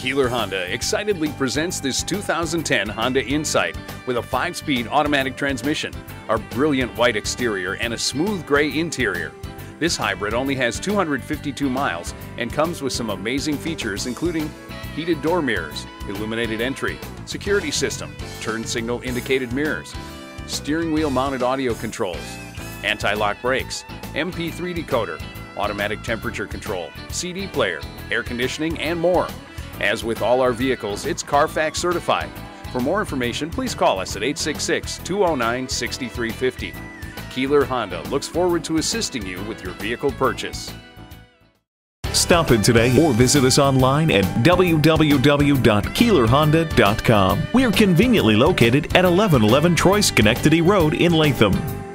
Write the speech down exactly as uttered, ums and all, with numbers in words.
Keeler Honda excitedly presents this two thousand ten Honda Insight with a five-speed automatic transmission, a brilliant white exterior, and a smooth gray interior. This hybrid only has two hundred fifty-two miles and comes with some amazing features including heated door mirrors, illuminated entry, security system, turn signal indicated mirrors, steering wheel mounted audio controls, anti-lock brakes, M P three decoder, automatic temperature control, C D player, air conditioning, and more. As with all our vehicles, it's Carfax certified. For more information, please call us at eight six six, two oh nine, six three five oh. Keeler Honda looks forward to assisting you with your vehicle purchase. Stop in today or visit us online at w w w dot keeler honda dot com. We are conveniently located at eleven eleven Troy Schenectady Road in Latham.